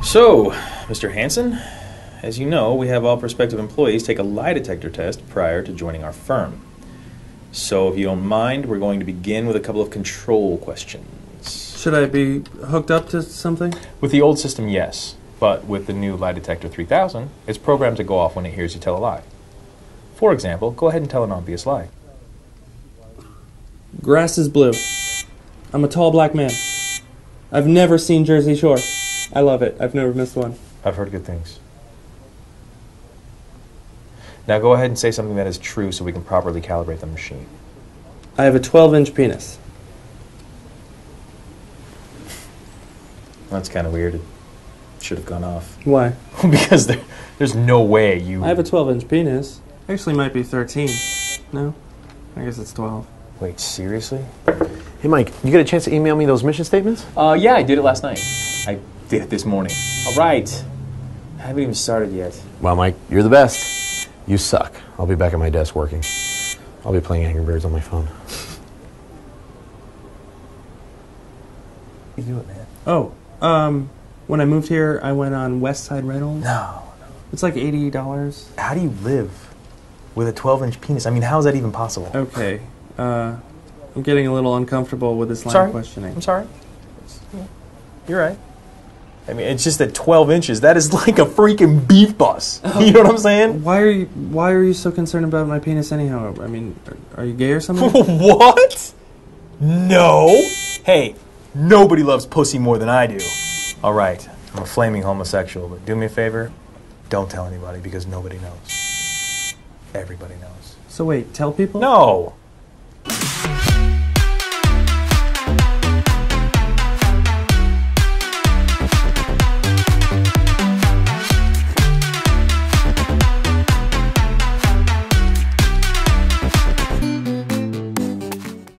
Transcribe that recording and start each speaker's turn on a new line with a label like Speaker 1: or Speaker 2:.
Speaker 1: So, Mr. Hansen, as you know, we have all prospective employees take a lie detector test prior to joining our firm. So, if you don't mind, we're going to begin with a couple of control questions.
Speaker 2: Should I be hooked up to something?
Speaker 1: With the old system, yes. But with the new Lie Detector 3000, it's programmed to go off when it hears you tell a lie. For example, go ahead and tell an obvious lie.
Speaker 2: Grass is blue. I'm a tall black man. I've never seen Jersey Shore. I love it. I've never missed one.
Speaker 1: I've heard good things. Now go ahead and say something that is true so we can properly calibrate the machine.
Speaker 2: I have a 12-inch penis.
Speaker 1: That's kind of weird. It should have gone off.
Speaker 2: Why?
Speaker 1: Because there's no way you...
Speaker 2: I have a 12-inch penis. Actually, might be 13. No? I guess it's 12.
Speaker 1: Wait, seriously?
Speaker 3: Hey, Mike, you get a chance to email me those mission statements?
Speaker 1: Yeah, I did it last night. I did it this morning. All right. I haven't even started yet.
Speaker 3: Well, Mike, you're the best. You suck. I'll be back at my desk working. I'll be playing Angry Birds on my phone.
Speaker 1: You do it, man.
Speaker 2: Oh, when I moved here, I went on West Side Rentals.
Speaker 1: No.
Speaker 2: It's like $80.
Speaker 1: How do you live with a 12-inch penis? I mean, how is that even possible?
Speaker 2: Okay. I'm getting a little uncomfortable with this line of questioning.
Speaker 1: I'm sorry. You're right. I mean, it's just that 12 inches, that is like a freaking beef bus. You know what I'm saying?
Speaker 2: Why are you so concerned about my penis anyhow? I mean, are you gay or something?
Speaker 1: What? No. Hey, nobody loves pussy more than I do. All right, I'm a flaming homosexual, but do me a favor, don't tell anybody because nobody knows. Everybody knows.
Speaker 2: So wait, tell people?
Speaker 1: No.